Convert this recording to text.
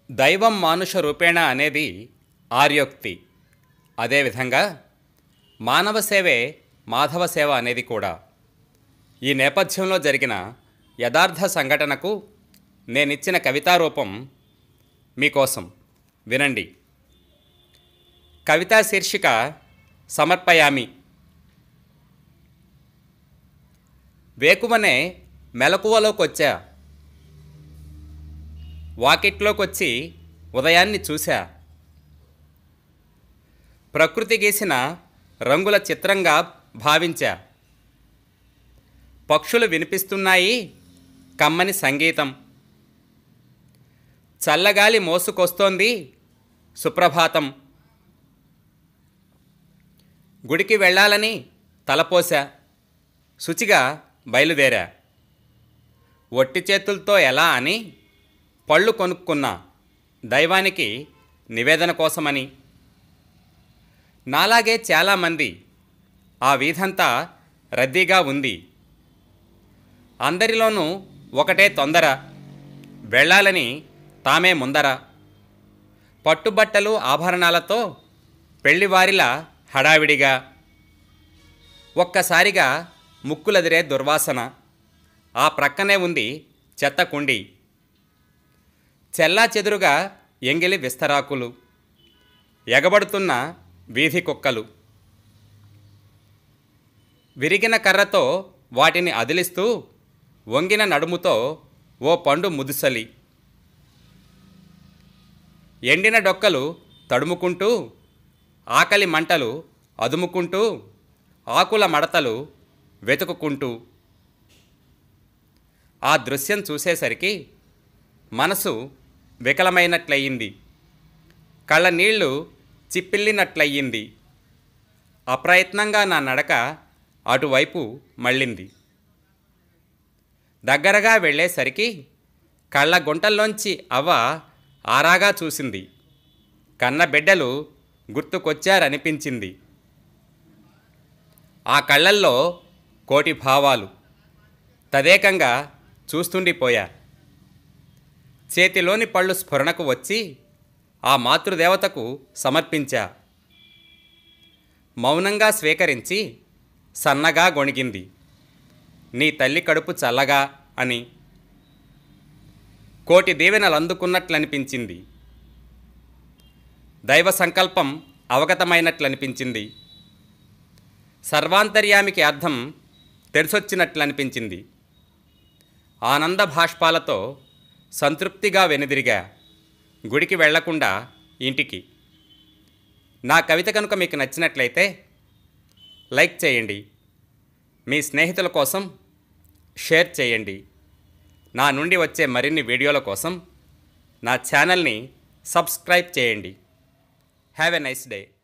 దైవం మానుష రూపేణ అనేది ఆర్యోక్తి. అదేవిధంగా మానవ సేవే మాధవ సేవ అనేది కూడా. ఈ నేపథ్యంలో జరిగిన యథార్థ సంఘటనకు నేనిచ్చిన కవితారూపం మీకోసం వినండి. కవితా శీర్షిక సమర్పయామి. వేకువనే మెలకువలోకొచ్చా, వాకిట్లోకొచ్చి ఉదయాన్ని చూశా. ప్రకృతి గీసిన రంగుల చిత్రంగా భావించా. పక్షులు వినిపిస్తున్నాయి కమ్మని సంగీతం. చల్లగాలి మోసుకొస్తోంది సుప్రభాతం. గుడికి వెళ్ళాలని తలపోసా, శుచిగా బయలుదేరా. ఒట్టి చేతులతో ఎలా అని పళ్ళు కొనుక్కున్నా, దైవానికి నివేదన కోసమని. నాలాగే చాలామంది. ఆ వీధంతా రద్దీగా ఉంది. అందరిలోనూ ఒకటే తొందర, వెళ్ళాలని తామే ముందర. పట్టుబట్టలు ఆభరణాలతో పెళ్లివారిలా హడావిడిగా. ఒక్కసారిగా ముక్కులదిరే దుర్వాసన. ఆ ప్రక్కనే ఉంది చెత్తకుండి. చెల్లా చెదురుగా ఎంగిలి విస్తరాకులు, ఎగబడుతున్న వీధి కుక్కలు. విరిగిన కర్రతో వాటిని అదిలిస్తూ వంగిన నడుముతో ఓ పండు ముదుసలి. ఎండిన డొక్కలు తడుముకుంటూ, ఆకలి మంటలు అదుముకుంటూ, ఆకుల మడతలు వెతుకుకుంటూ. ఆ దృశ్యం చూసేసరికి మనసు వికలమైనట్లయింది. కళ్ళ నీళ్లు చిప్పిల్లినట్లయింది. అప్రయత్నంగా నా నడక అటువైపు మళ్ళింది. దగ్గరగా వెళ్ళేసరికి కళ్ళ గుంటల్లోంచి అవ్వ ఆరాగా చూసింది. కన్న బిడ్డలు గుర్తుకొచ్చారనిపించింది. ఆ కళ్ళల్లో కోటి భావాలు. తదేకంగా చూస్తుండిపోయా. చేతిలోని పళ్ళు స్ఫురణకు వచ్చి ఆ మాతృదేవతకు సమర్పించా. మౌనంగా స్వీకరించి సన్నగా గొణిగింది, నీ తల్లి కడుపు చల్లగా అని. కోటి దీవెనలందుకున్నట్లనిపించింది. దైవ సంకల్పం అవగతమైనట్లనిపించింది. సర్వాంతర్యామికి అర్థం తెలిసొచ్చినట్లనిపించింది. ఆనంద భాష్పాలతో సంతృప్తిగా వెనుదిరిగా, గుడికి వెళ్లకుండా ఇంటికి. నా కవిత కనుక మీకు నచ్చినట్లయితే లైక్ చేయండి, మీ స్నేహితుల కోసం షేర్ చేయండి. నా నుండి వచ్చే మరిన్ని వీడియోల కోసం నా ఛానల్ని సబ్స్క్రైబ్ చేయండి. Have a nice day.